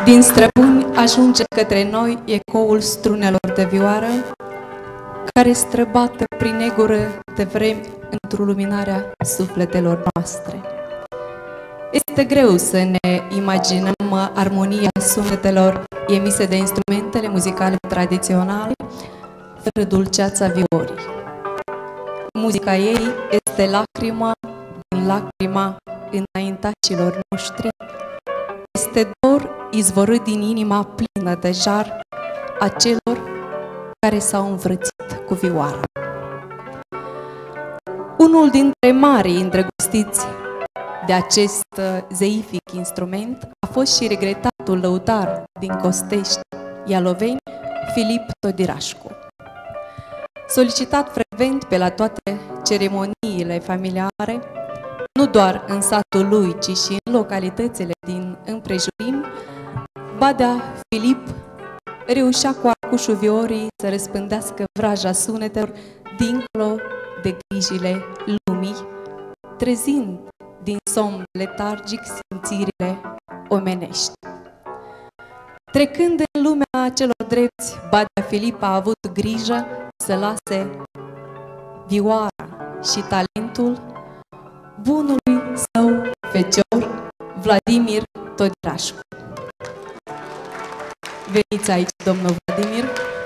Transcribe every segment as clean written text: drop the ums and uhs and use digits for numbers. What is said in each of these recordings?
Din străbuni ajunge către noi ecoul strunelor de vioară, care străbată prin negură de vremi într-o luminarea sufletelor noastre. Este greu să ne imaginăm armonia sunetelor emise de instrumentele muzicale tradiționale fără dulceața viorii. Muzica ei este lacrimă din lacrima înaintașilor noștri, este dor izvorât din inima plină de jar a celor care s-au învățit cu vioara. Unul dintre marii îndrăgostiți de acest zeific instrument a fost și regretatul lăutar din Costești, Ialoveni, Filip Todirașcu. Solicitat frecvent pe la toate ceremoniile familiare, nu doar în satul lui, ci și în localitățile din împrejurimi, Badea Filip reușea cu arcușul viorii să răspândească vraja sunetelor dincolo de grijile lumii, trezind din somn letargic simțirile omenești. Trecând în lumea celor drepți, Badea Filip a avut grijă să lase vioara și talentul bunului său fecior, Vladimir Todirașcu. Veniți aici, domnul Vladimir.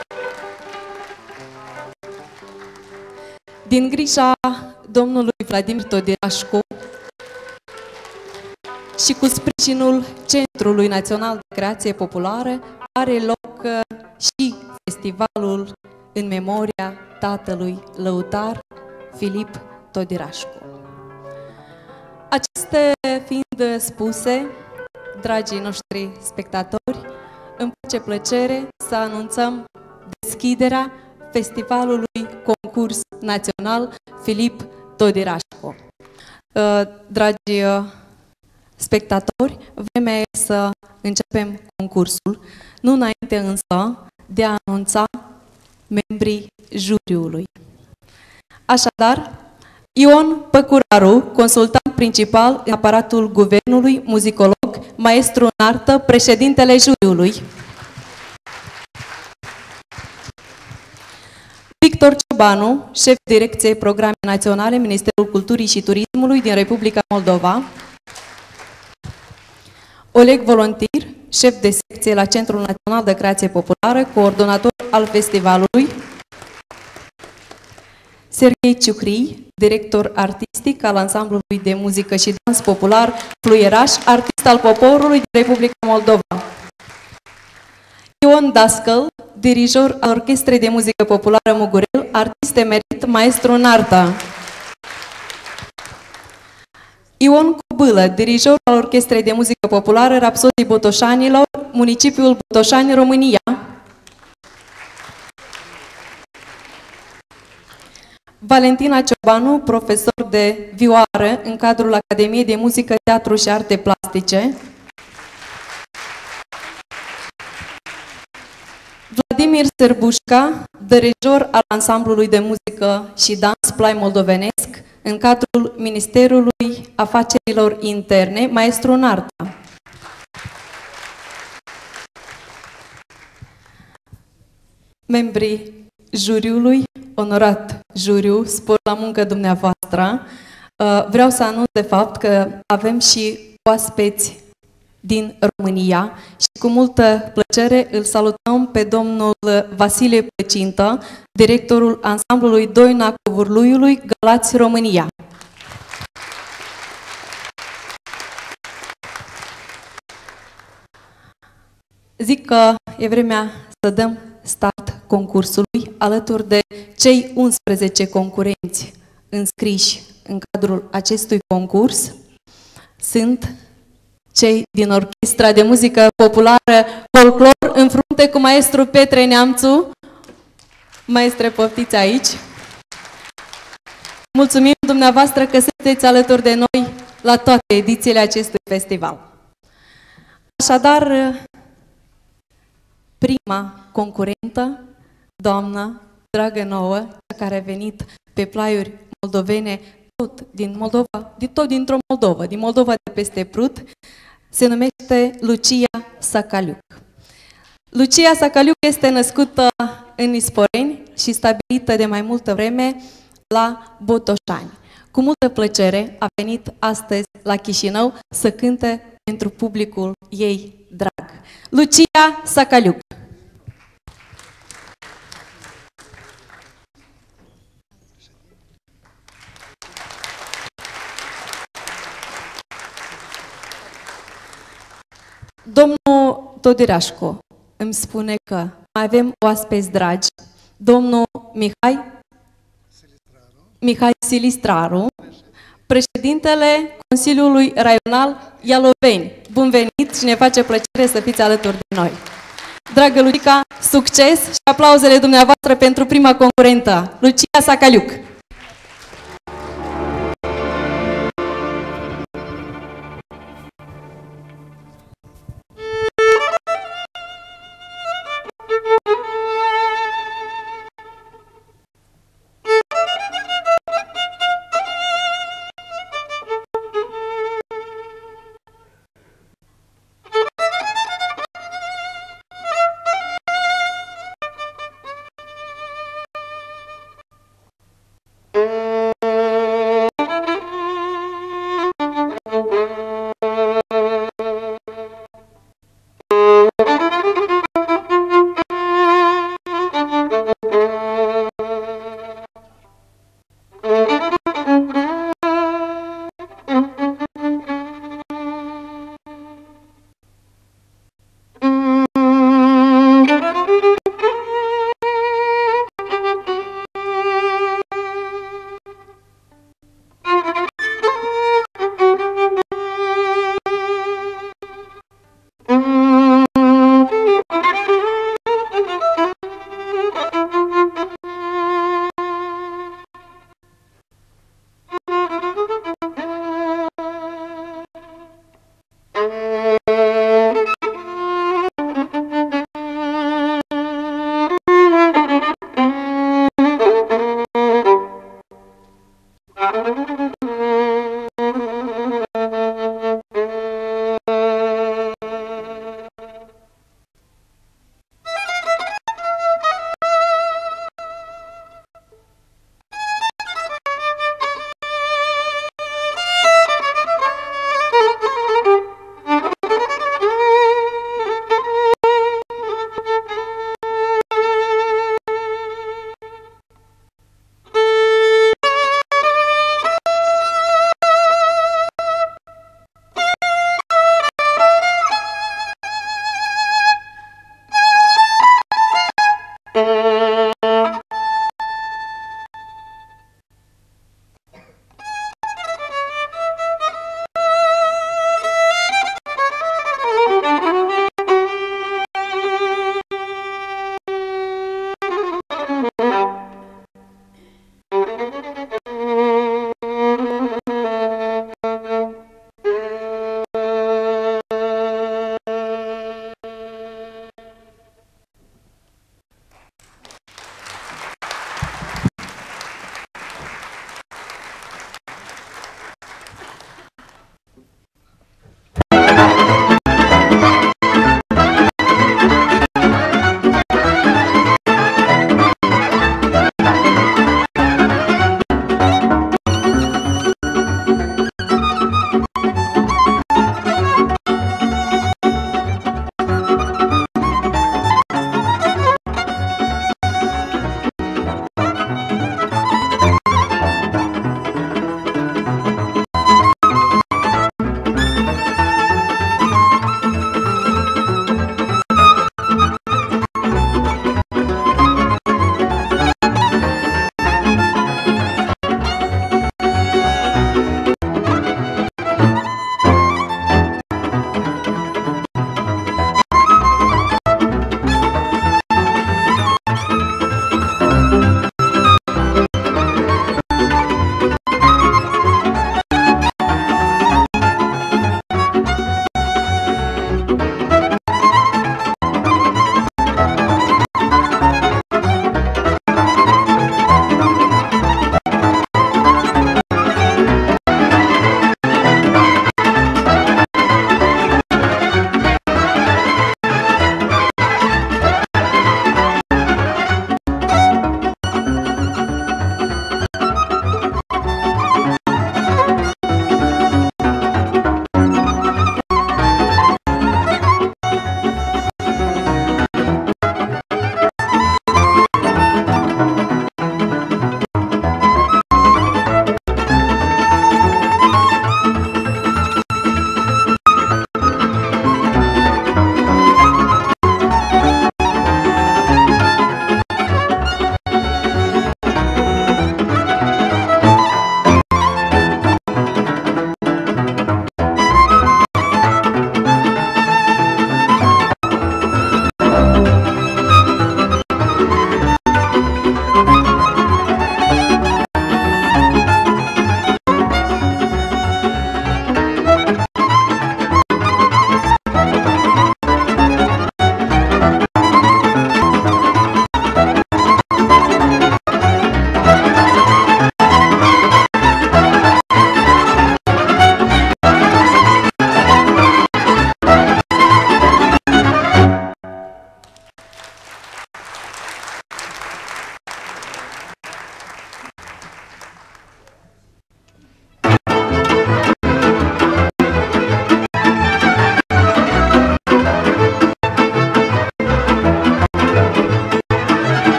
Din grija domnului Vladimir Todirașcu și cu sprijinul Centrului Național de Creație Populară are loc și festivalul în memoria tatălui lăutar Filip Todirașcu. Acestea fiind spuse, dragii noștri spectatori, îmi face plăcere să anunțăm deschiderea Festivalului Concurs Național Filip Todirașcu. Dragi spectatori, vremea e să începem concursul, nu înainte însă de a anunța membrii juriului. Așadar, Ion Păcuraru, consultant principal în aparatul guvernului, muzicolog, maestru în artă, președintele juriului. Victor Ciobanu, șef direcției programe naționale, Ministerul Culturii și Turismului din Republica Moldova. Oleg Volontir, șef de secție la Centrul Național de Creație Populară, coordonator al festivalului. Serghei Ciucrii, director artistic al ansamblului de muzică și dans popular Fluieraș, artist al poporului din Republica Moldova. Ion Dascăl, dirijor al Orchestrei de Muzică Populară Mugurel, artist emerit, maestru în artă. Ion Cobâlă, dirijor al Orchestrei de Muzică Populară Rapsodii Botoșanilor, municipiul Botoșani, România. Valentina Ciobanu, profesor de vioară în cadrul Academiei de Muzică, Teatru și Arte Plastice. Vladimir Sârbușca, dirijor al ansamblului de muzică și dans Plai Moldovenesc în cadrul Ministerului Afacerilor Interne, maestru în artă. Membrii juriului, onorat juriu, spor la muncă dumneavoastră. Vreau să anunț de fapt că avem și oaspeți din România și cu multă plăcere îl salutăm pe domnul Vasile Plăcintă, directorul ansamblului Doina Covurluiului, Galați, România. Zic că e vremea să dăm start concursului alături de cei 11 concurenți înscriși în cadrul acestui concurs. Sunt cei din Orchestra de Muzică Populară Folclor, în frunte cu maestru Petre Neamțu. Maestre, poftiți aici. Mulțumim dumneavoastră că sunteți alături de noi la toate edițiile acestui festival. Așadar, prima concurentă, doamnă, dragă nouă, cea care a venit pe plaiuri moldovene, tot dintr-o Moldova, din Moldova de peste Prut, Se numește Lucia Sacaliuc. Lucia Sacaliuc este născută în Isporeni și stabilită de mai multă vreme la Botoșani. Cu multă plăcere a venit astăzi la Chișinău să cânte pentru publicul ei drag. Lucia Sacaliuc. Domnul Todirașcu îmi spune că mai avem oaspeți dragi. Domnul Mihai Silistraru, președintele Consiliului Raional Ialoveni. Bun venit și ne face plăcere să fiți alături de noi. Dragă Lucica, succes și aplauzele dumneavoastră pentru prima concurentă, Lucia Sacaliuc.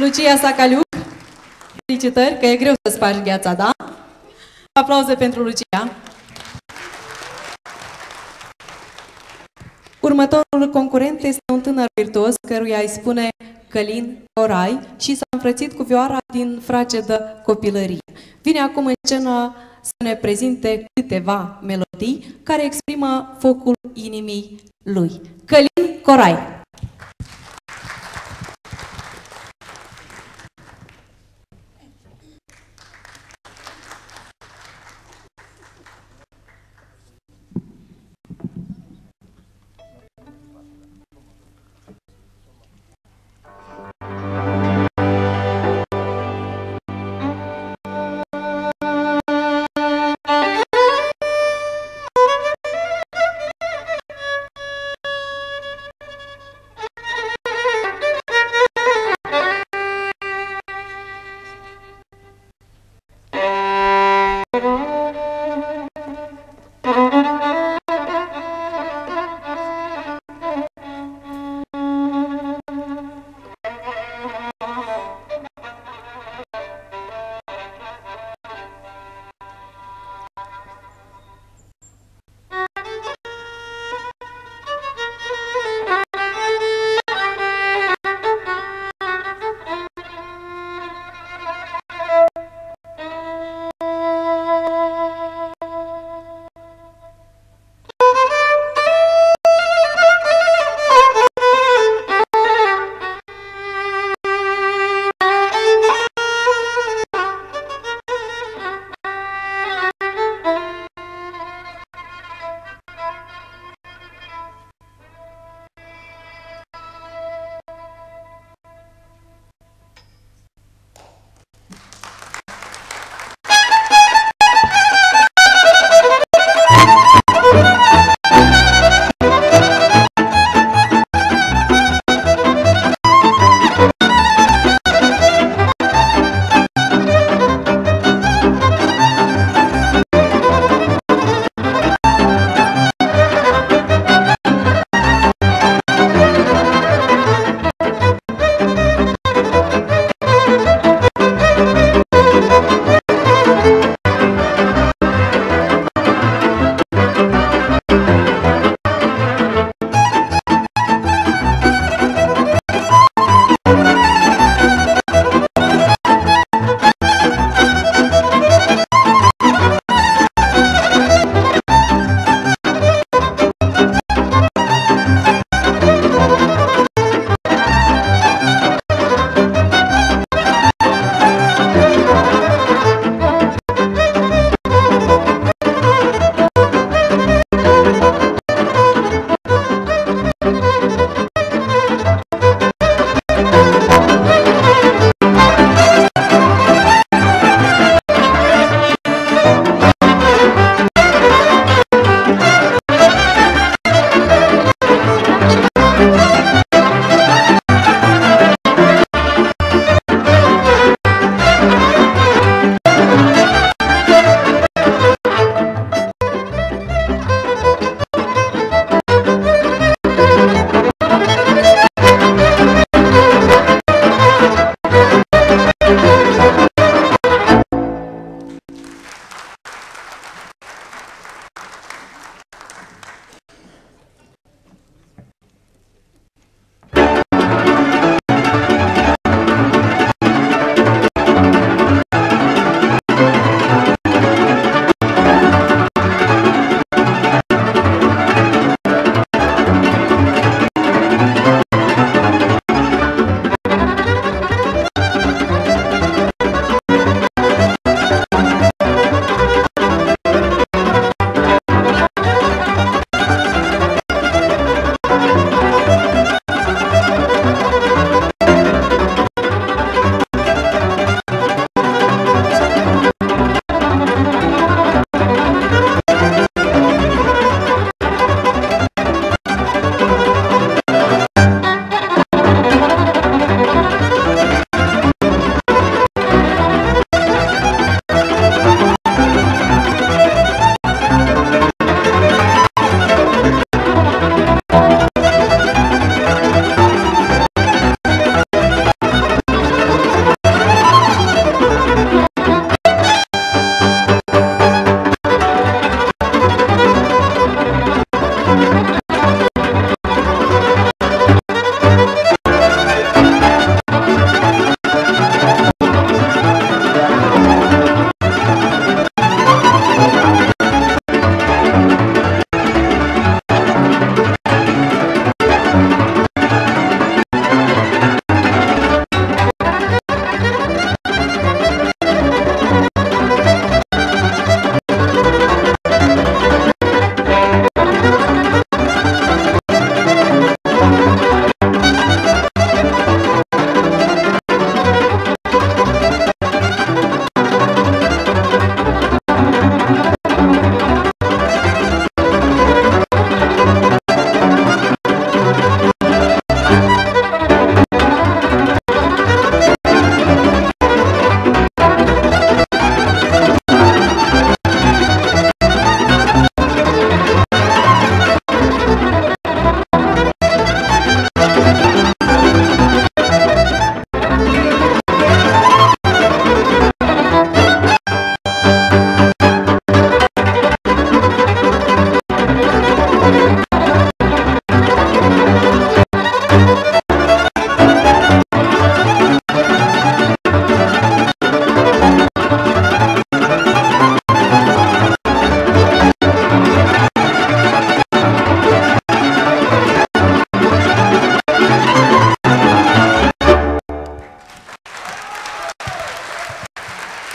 Lucia Sacaliuc. Felicitări, că e greu să spargi gheața, da? Aplauze pentru Lucia. Următorul concurent este un tânăr virtuos căruia îi spune Călin Corai și s-a înfrățit cu vioara din fragedă copilărie. Vine acum în scenă să ne prezinte câteva melodii care exprimă focul inimii lui. Călin Corai.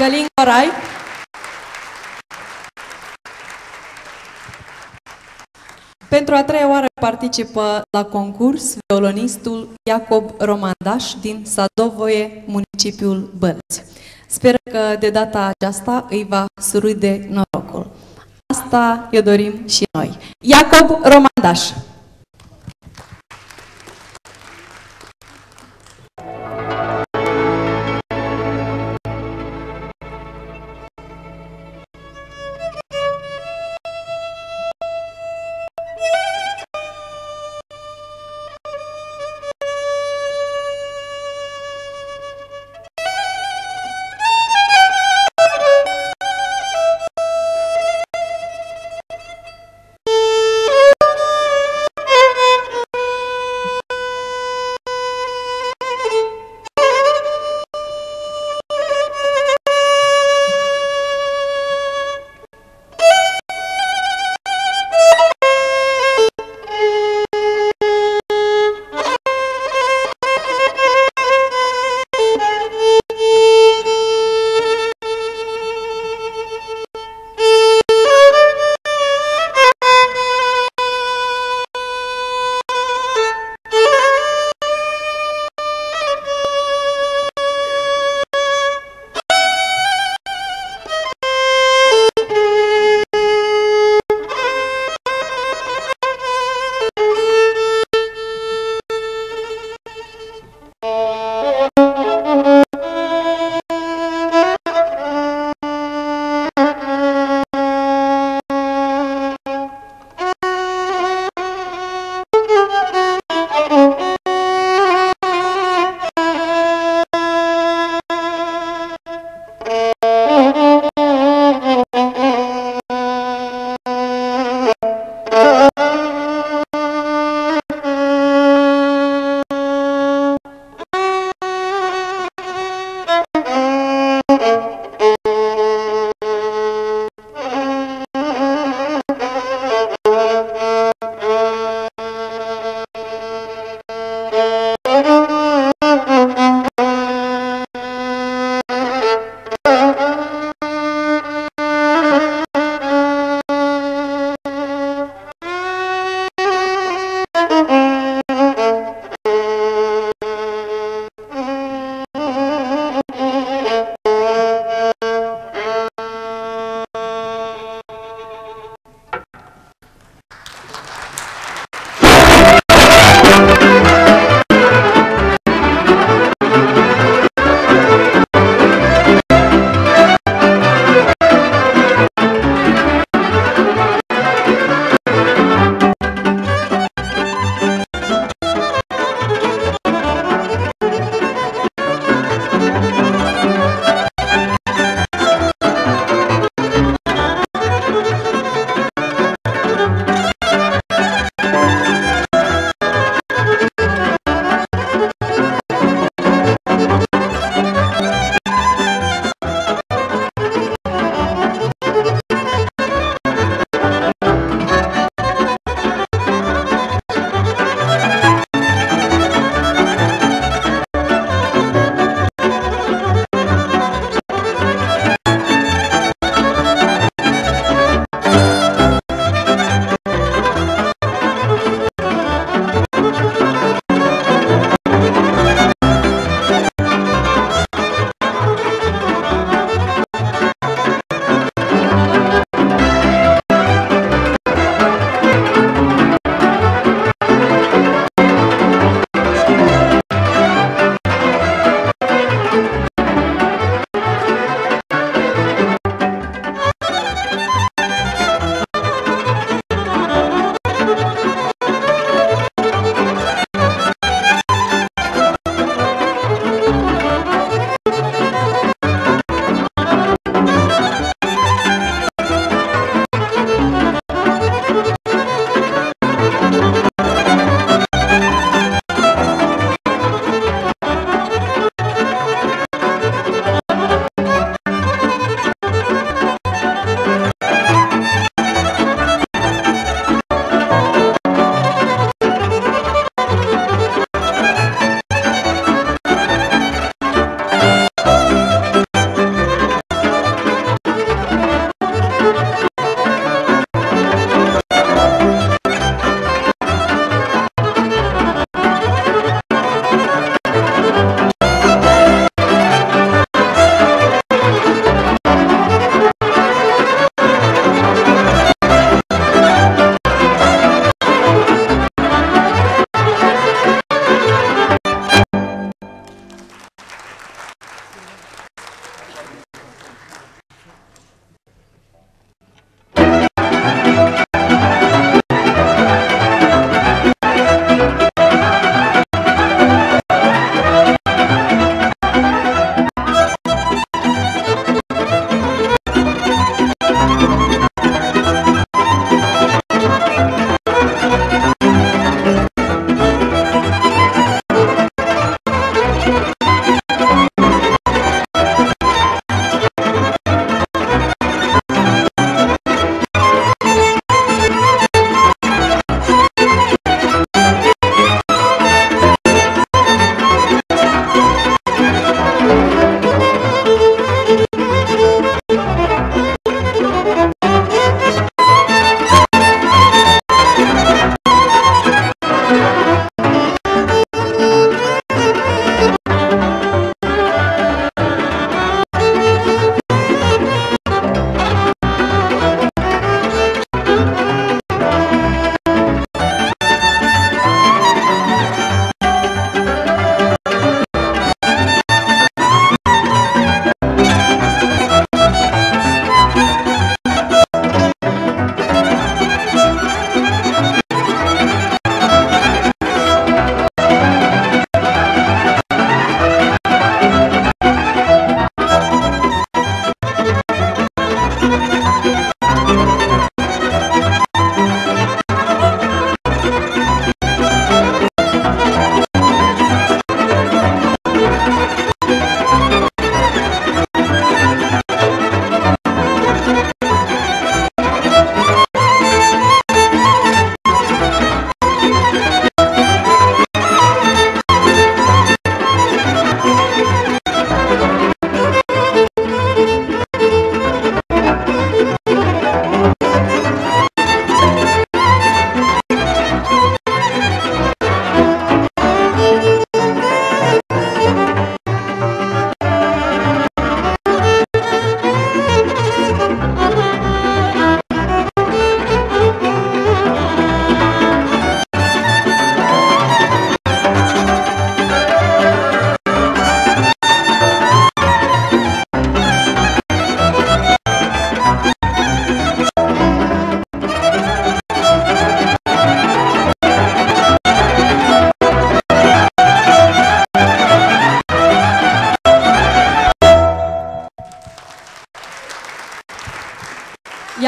Călin Corai. Pentru a treia oară participă la concurs violonistul Iacob Romandaș din Sadovoie, municipiul Bălți. Sper că de data aceasta îi va surâde norocul. Asta îi dorim și noi. Iacob Romandaș.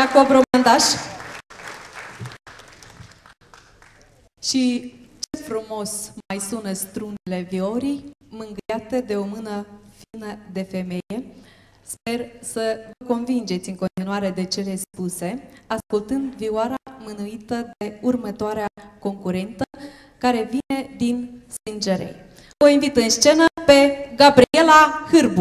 Iacob Romandaș. Și ce frumos mai sună strunele viorii, mângâiate de o mână fină de femeie. Sper să vă convingeți în continuare de cele spuse, ascultând vioara mânuită de următoarea concurentă, care vine din Sângerei. O invit în scenă pe Gabriela Hârbu.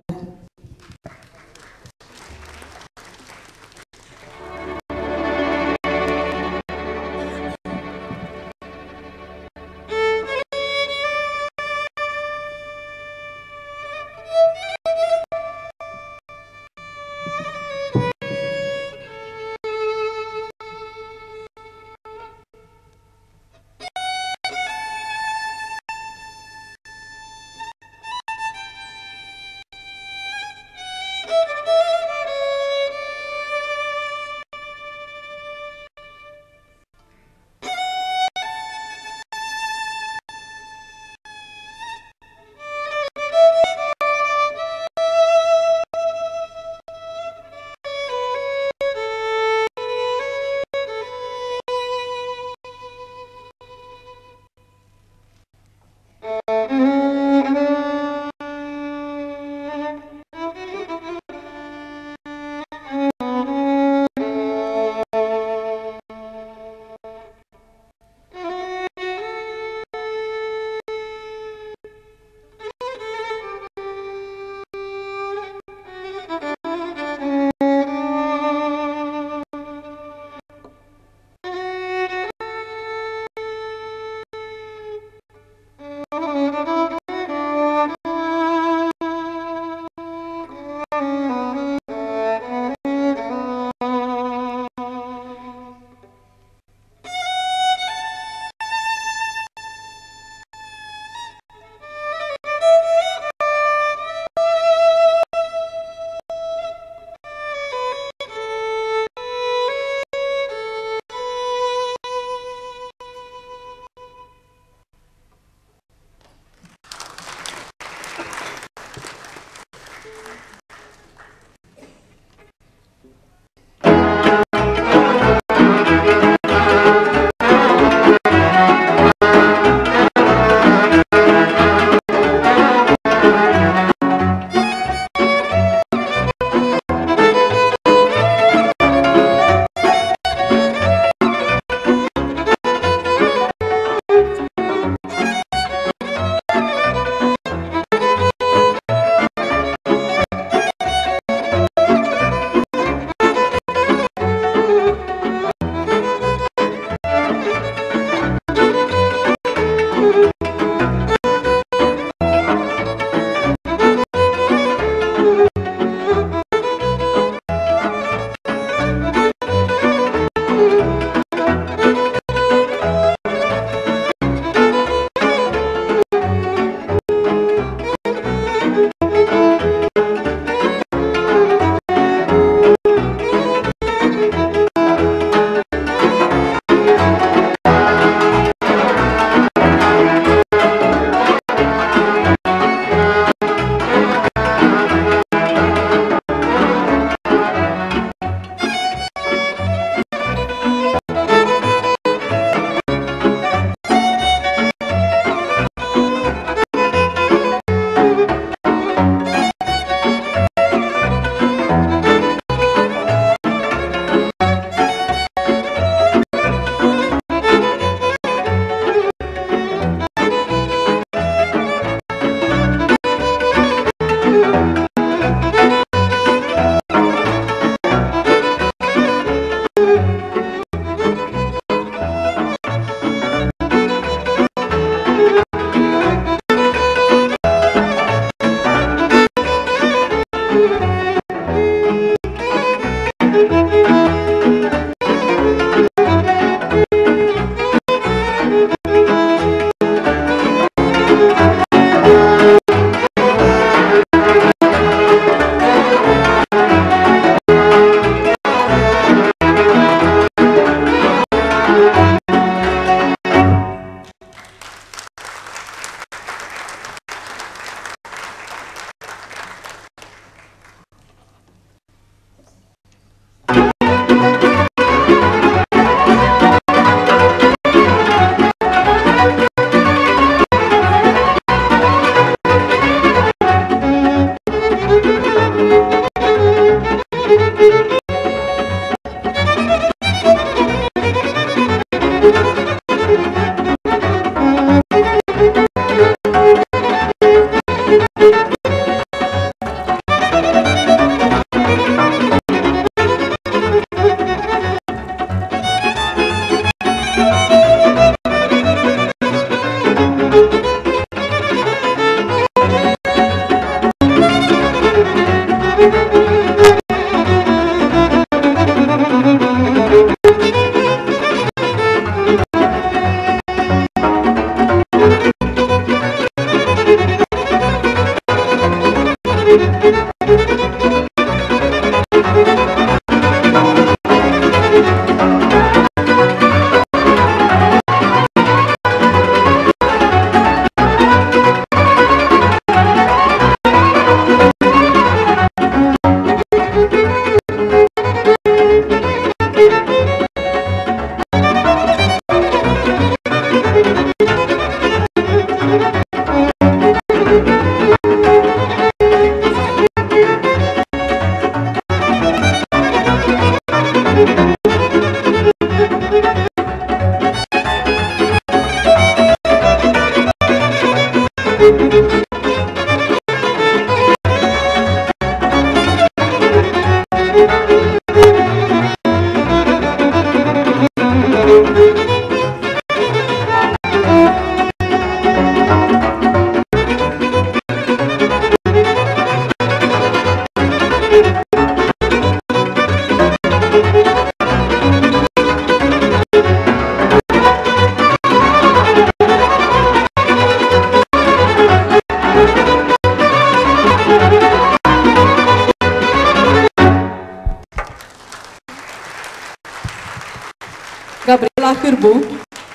Gabriela Hârbu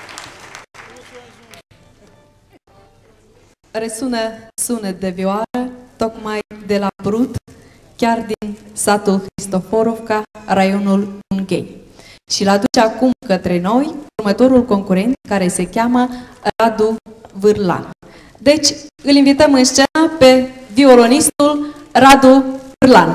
resună sunet de vioară tocmai de la Prut, chiar din satul Cristoforovca, raionul Ungheni. Și l aduce acum către noi următorul concurent, care se cheamă Radu Vârlan. Deci îl invităm în scenă pe violonistul Radu Vârlan.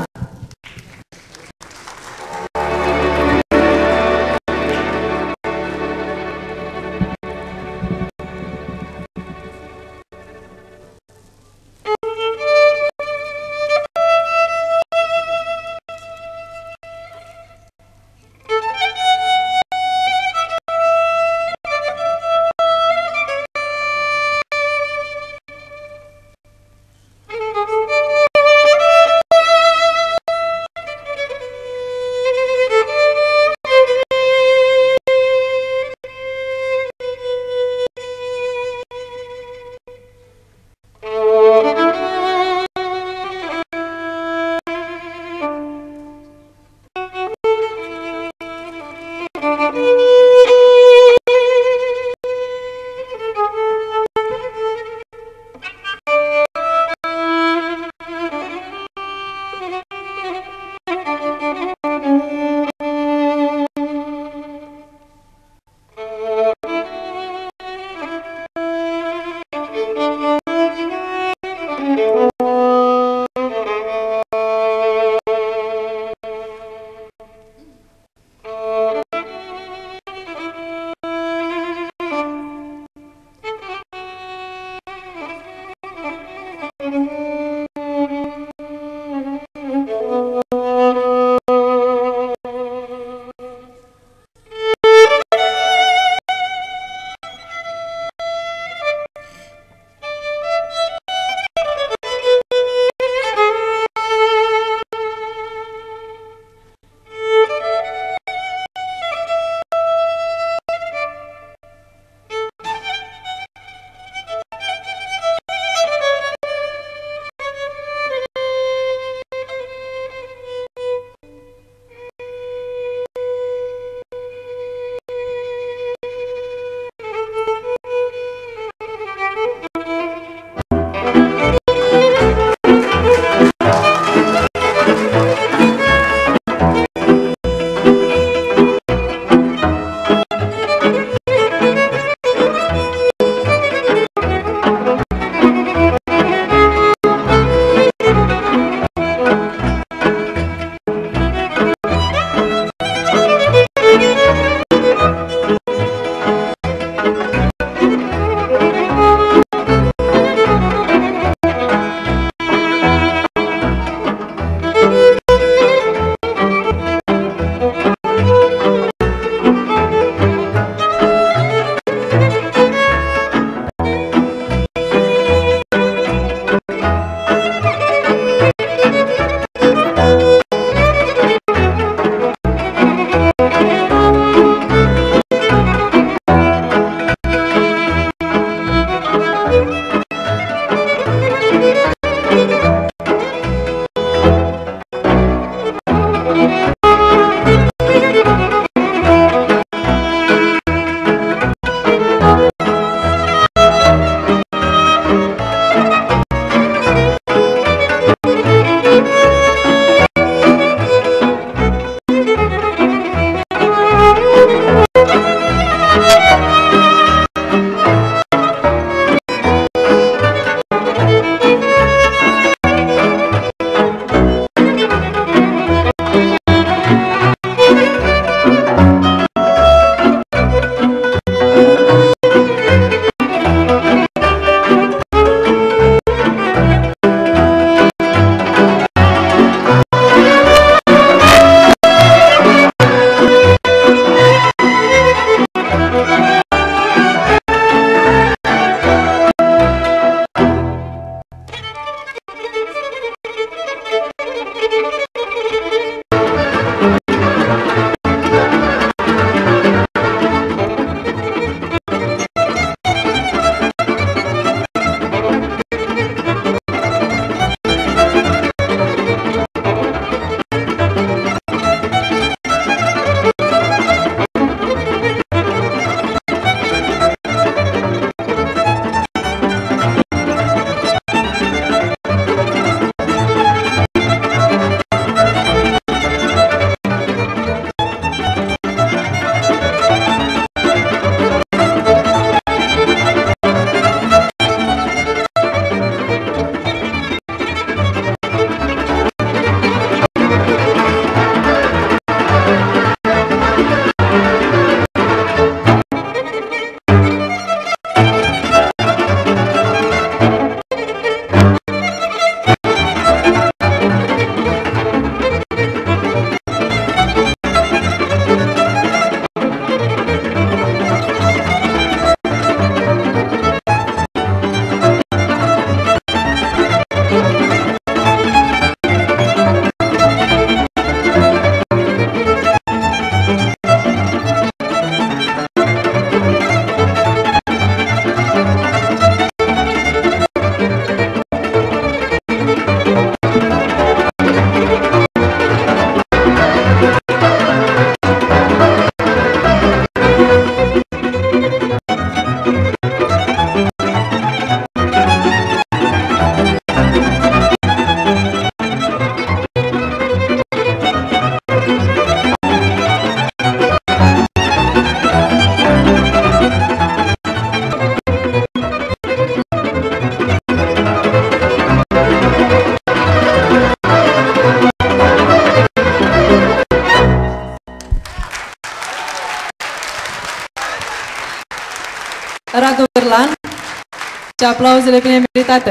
Orlan și aplauzele bine meritate.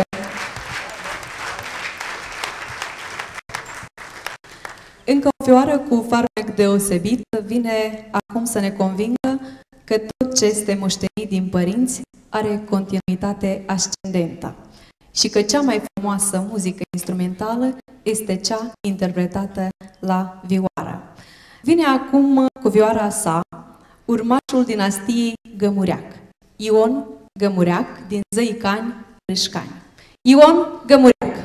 Încă o fioară cu farmec deosebit vine acum să ne convingă că tot ce este moștenit din părinți are continuitate ascendentă și că cea mai frumoasă muzică instrumentală este cea interpretată la vioară. Vine acum cu vioara sa urmașul dinastiei Gămureac, Ion Gămureac, din Zăicani, Râșcani. Ion Gămureac!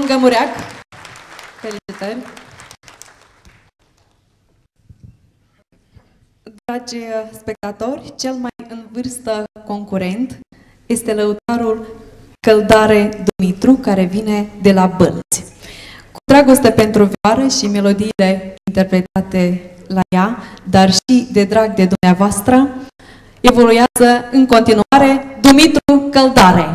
Mângă Mureac. Felicitări! Dragi spectatori, cel mai în vârstă concurent este lăutarul Căldare Dumitru, care vine de la Bălți. Cu dragoste pentru vioară și melodiile interpretate la ea, dar și de drag de dumneavoastră, evoluează în continuare Dumitru Căldare.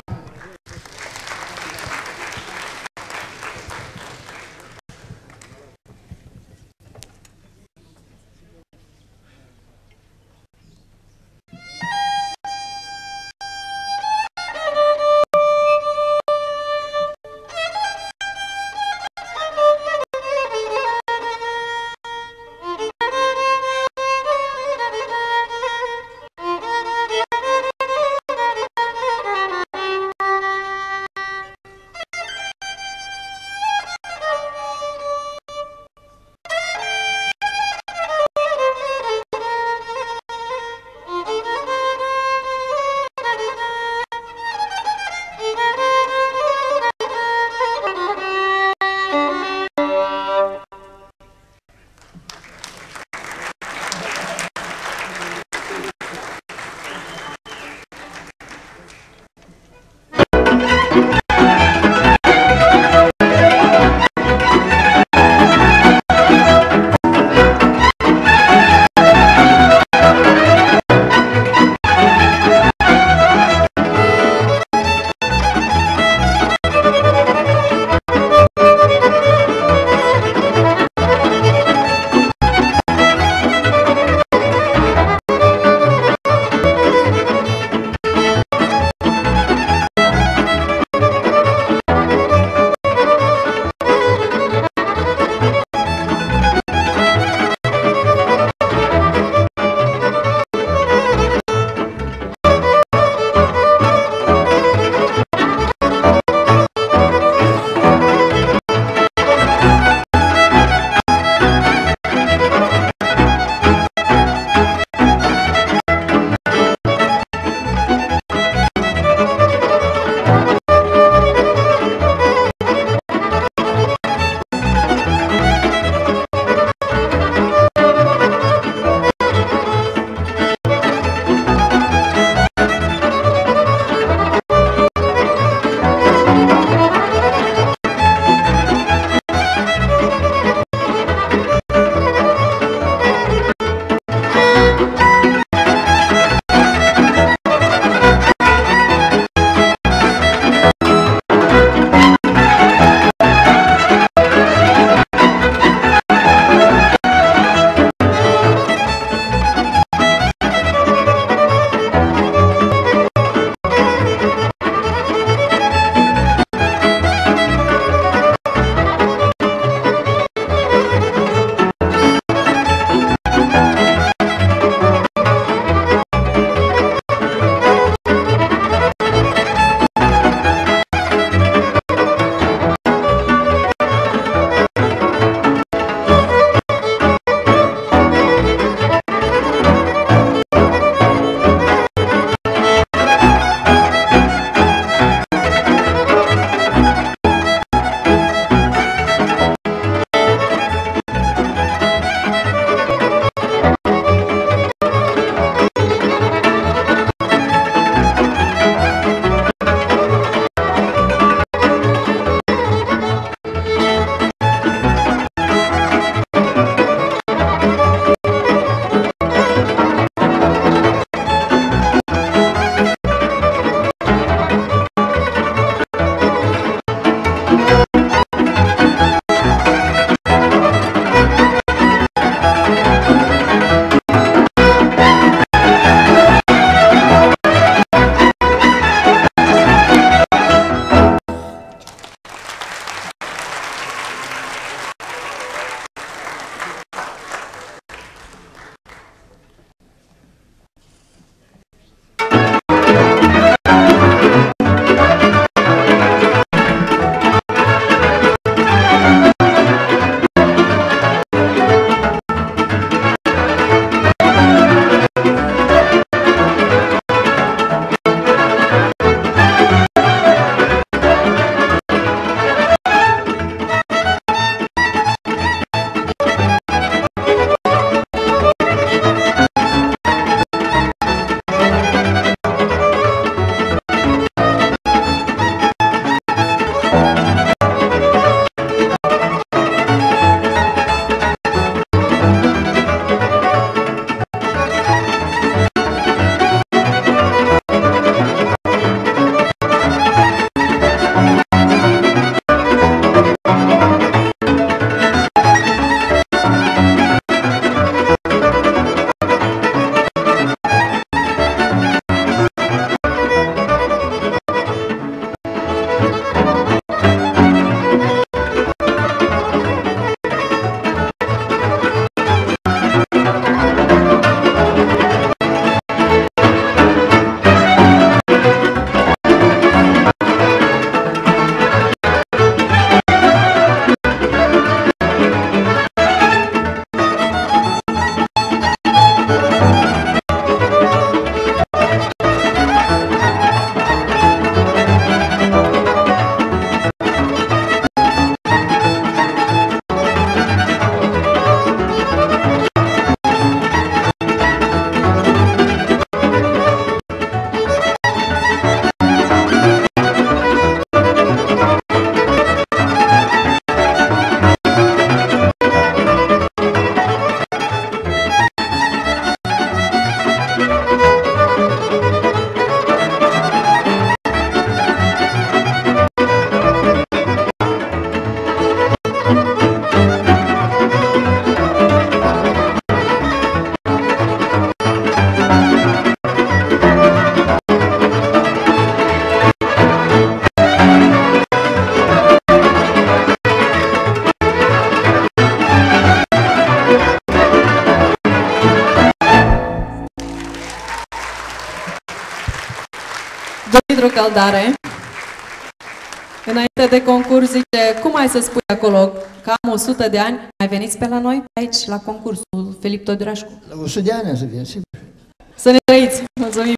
pentru căldare. Înainte de concurs zice, cum ai să spui acolo că am 100 de ani, mai veniți pe la noi aici, la concursul Filip Todirașcu? La 100 de ani să fie, sigur. Să ne trăiți! Mulțumim!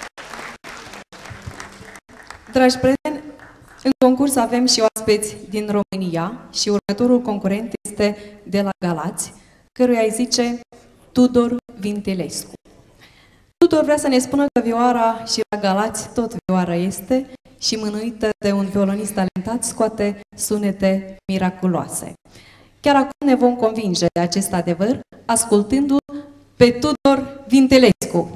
Dragi prieteni, în concurs avem și oaspeți din România și următorul concurent este de la Galați, căruia îi zice Tudor Vintilescu. Tudor vrea să ne spună că vioara și la Galați tot vioară este și mânuită de un violonist talentat scoate sunete miraculoase. Chiar acum ne vom convinge de acest adevăr ascultându-l pe Tudor Vintilescu.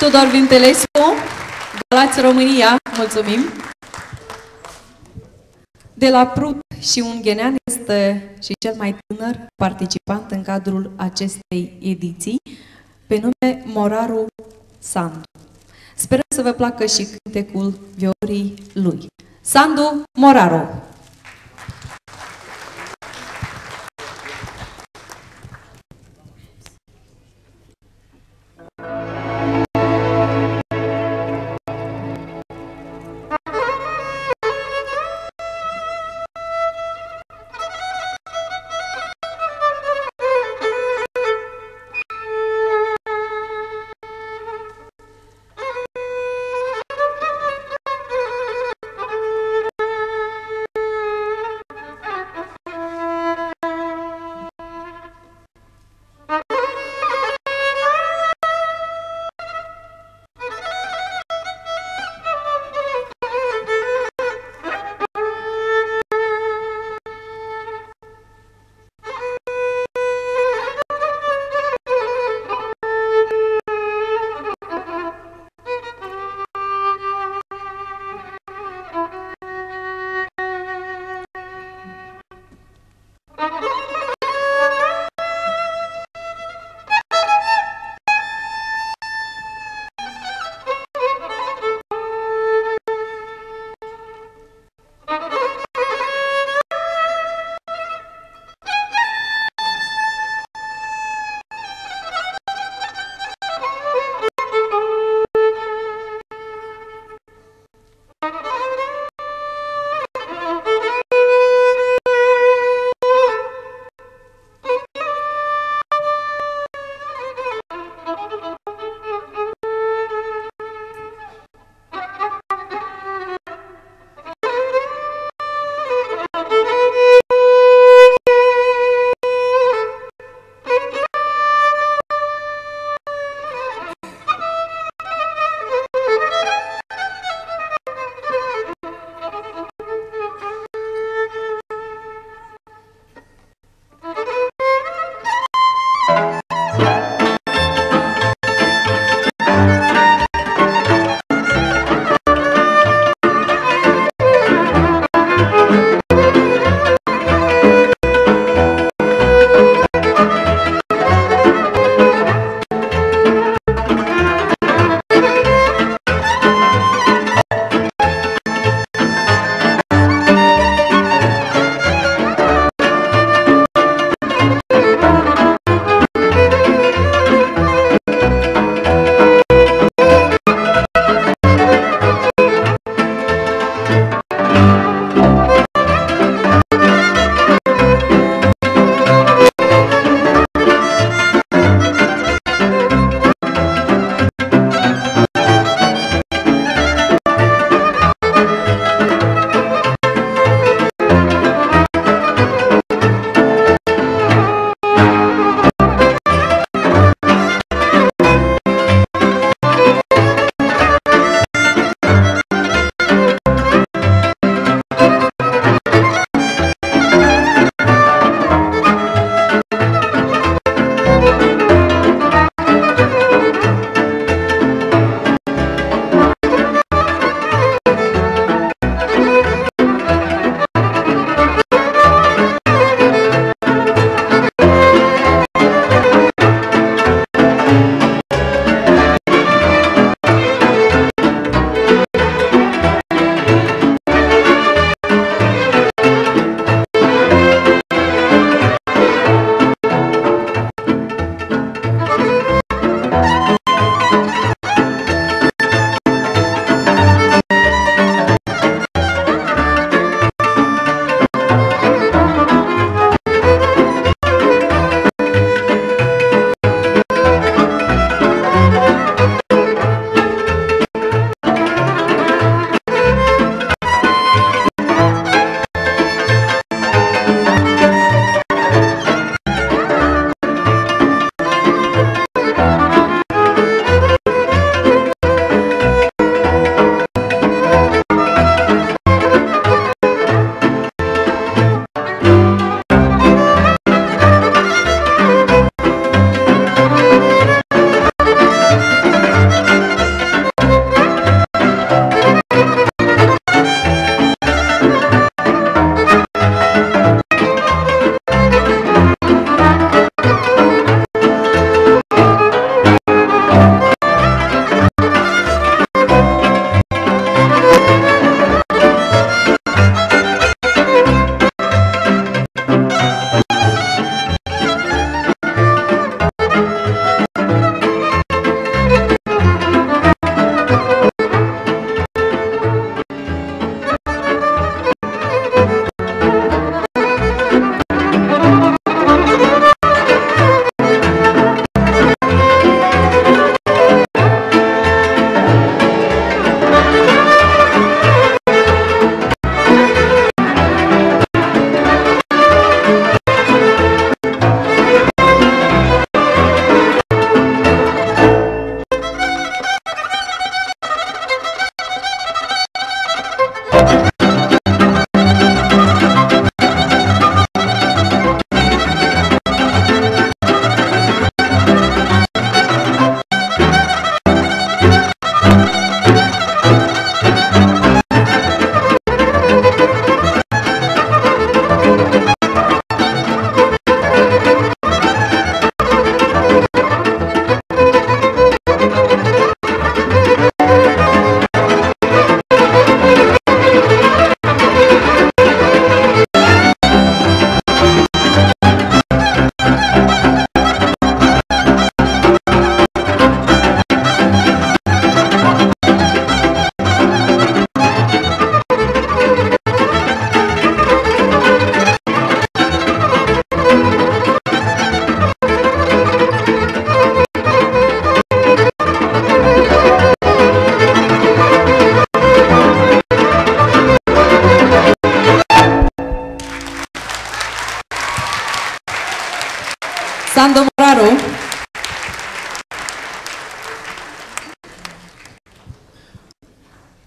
Tudor Vintelescu, Galați România, mulțumim. De la Prut și Unghenian este și cel mai tânăr participant în cadrul acestei ediții, pe nume Moraru Sandu. Sperăm să vă placă și cântecul viorii lui. Sandu Moraru.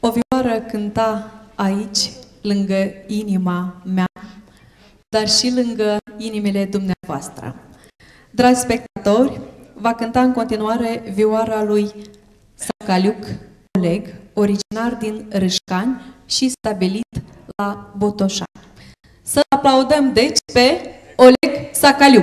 O vioară cânta aici, lângă inima mea, dar și lângă inimile dumneavoastră. Dragi spectatori, va cânta în continuare vioara lui Sacaliuc Oleg, originar din Râșcani și stabilit la Botoșani. Să aplaudăm deci pe Oleg Sacaliuc.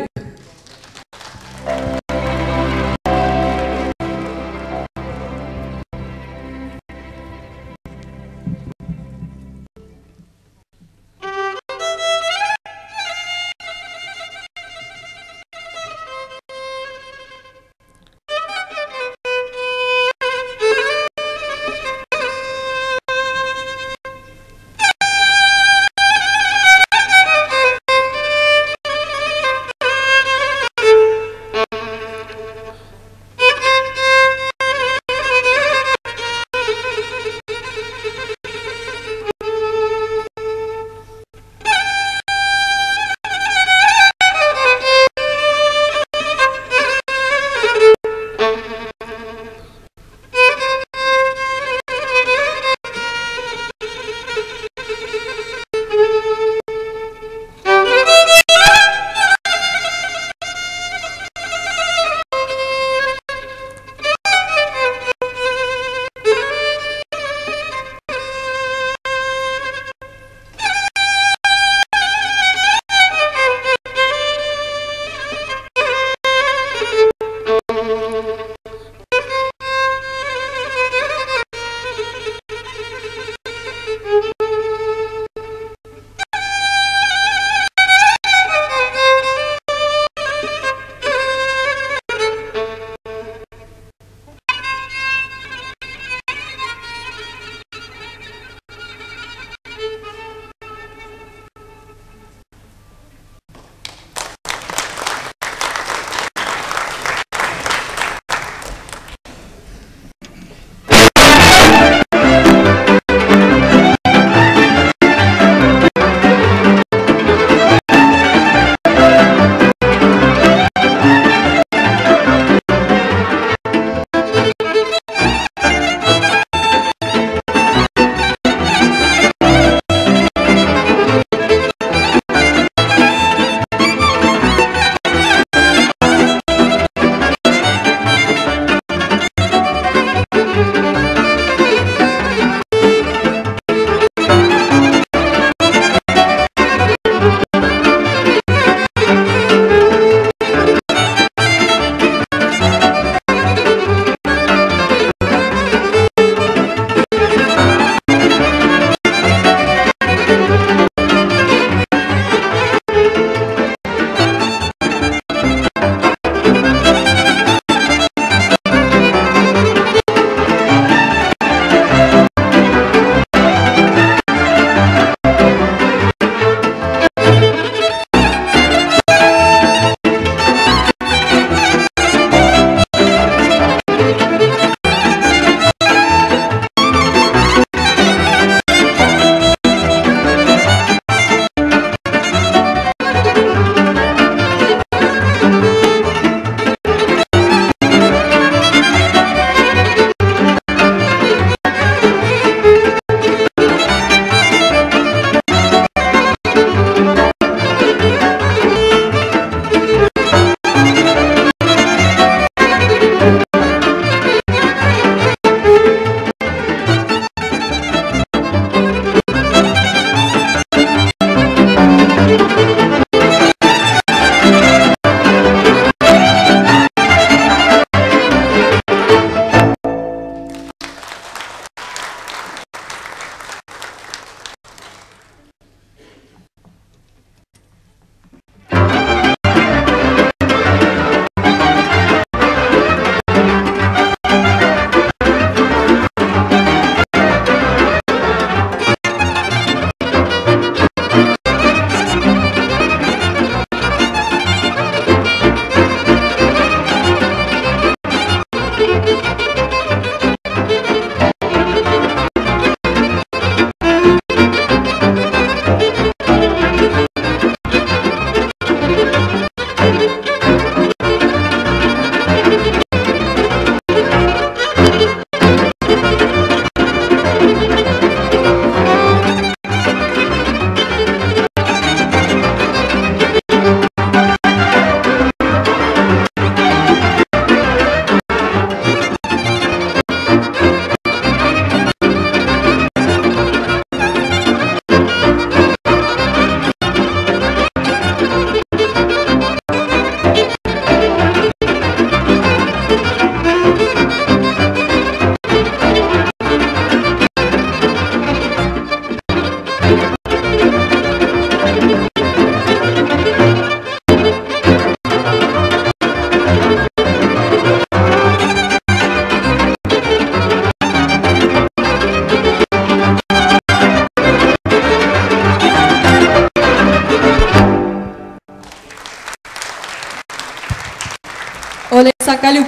Sacaliuc.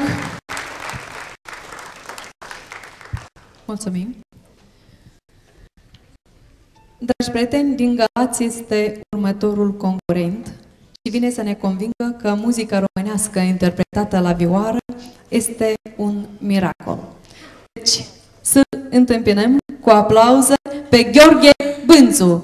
Mulțumim. Dragi prieteni, din Galați este următorul concurent și vine să ne convingă că muzica românească interpretată la vioară este un miracol. Deci, să întâmpinăm cu aplauze pe Gheorghe Bânțu.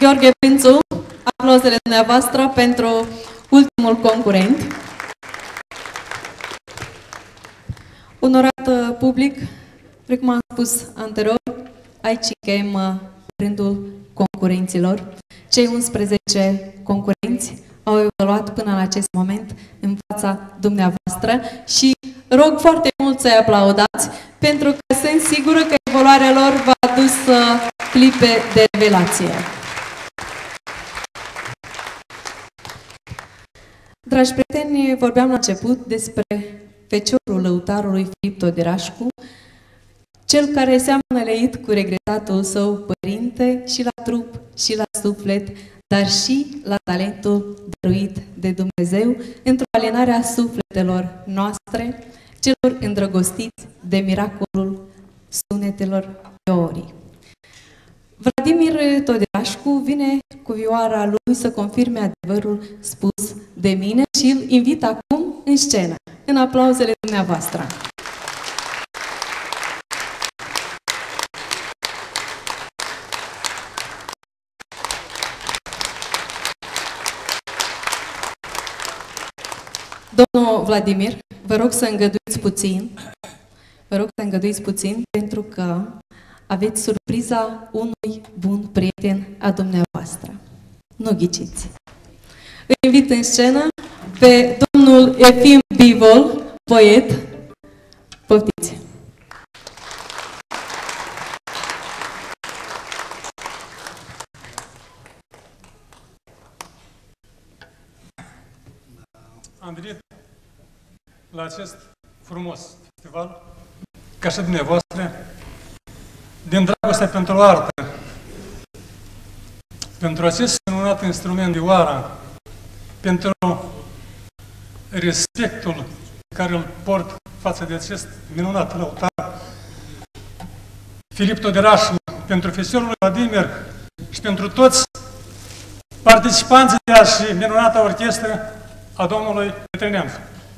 Gheorghe Prințu, aplauzele dumneavoastră pentru ultimul concurent. Onorat public, precum am spus anterior, aici chem rândul concurenților. Cei 11 concurenți au evoluat până la acest moment în fața dumneavoastră și rog foarte mult să-i aplaudați, pentru că sunt sigură că evoluarea lor v-a adus clipe de revelație. Dragi prieteni, vorbeam la început despre feciorul lăutarului Filip Todirașcu, cel care seamănă leit cu regretatul său părinte și la trup și la suflet, dar și la talentul dăruit de Dumnezeu într-o alinare a sufletelor noastre, celor îndrăgostiți de miracolul sunetelor teorii. Vladimir Todirașcu vine cu vioara lui să confirme adevărul spus de mine și îl invit acum în scenă, în aplauzele dumneavoastră. Domnul Vladimir, vă rog să îngăduiți puțin, pentru că aveți surpriza unui bun prieten a dumneavoastră. Nu ghiciți. Îi invit în scenă pe domnul Efim Bivol, poet. Poftiți! Am venit la acest frumos festival, ca și dumneavoastră, din dragoste pentru artă, pentru acest minunat instrument de oara, pentru respectul pe care îl port față de acest minunat lăutar, Filip Todirașcu, pentru feciorul Vladimir și pentru toți participanții și minunata orchestră a domnului Petrenean.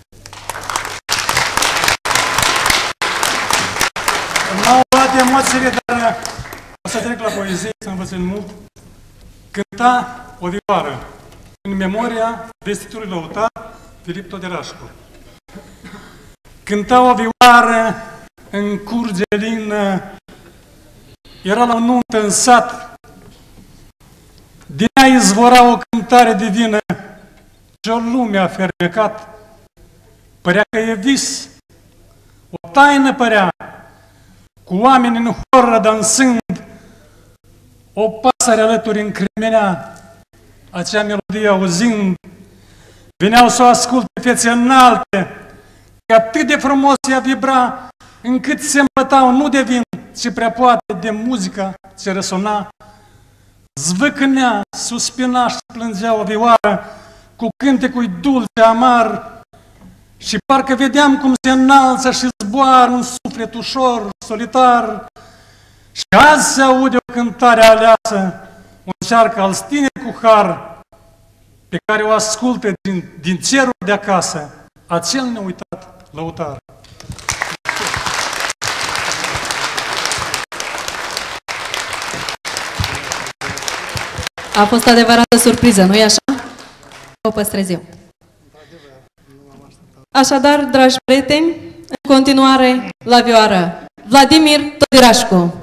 M-au luat emoțiile, dar o să trec la poezie, să învățăm mult. Cânta o vioară în memoria vestitului lăutar Filip Todirașcu. Cânta o vioară în curgelină, era la o nuntă în sat, din ea izvora o cântare divină și o lume a fermecat. Părea că e vis, o taină părea, cu oameni în horă dansând, o pasăre alături încremenea, acea melodie auzind. Veneau să o asculte fețe înalte, că atât de frumos ea vibra, încât se îmbătau nu de vin, ci prea poate de muzica ce răsuna. Zvâcânea, suspina și plângea o vioară, cu cântecul dulce, amar, și parcă vedeam cum se înalță și zboară un suflet ușor, solitar. Și azi se aude o cântare aleasă, un cearcă al stineri cu har, pe care o ascultă din cerul de acasă, acel neuitat lăutar. A fost adevărată surpriză, nu-i așa? O păstrez eu. Așadar, dragi prieteni, în continuare, la vioară, Vladimir Todirașcu.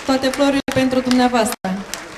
toate florile pentru dumneavoastră.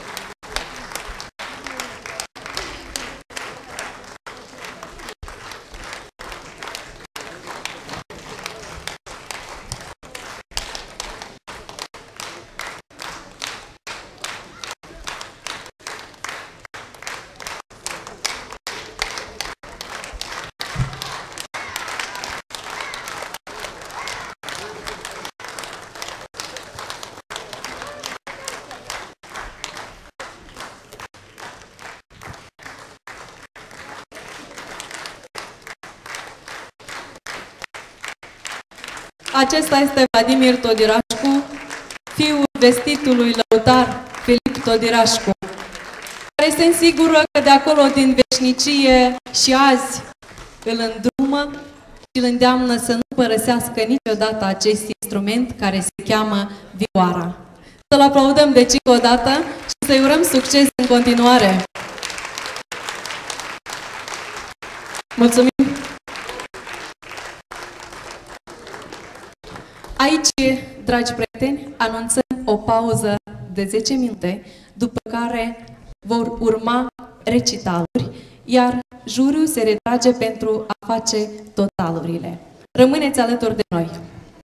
Acesta este Vladimir Todirașcu, fiul vestitului lăutar Filip Todirașcu, care sunt sigură că de acolo din veșnicie și azi îl îndrumă și îl îndeamnă să nu părăsească niciodată acest instrument care se cheamă vioara. Să-l aplaudăm deci încă o dată și să-i urăm succes în continuare. Mulțumim! Aici, dragi prieteni, anunțăm o pauză de 10 minute, după care vor urma recitaluri, iar juriul se retrage pentru a face totalurile. Rămâneți alături de noi!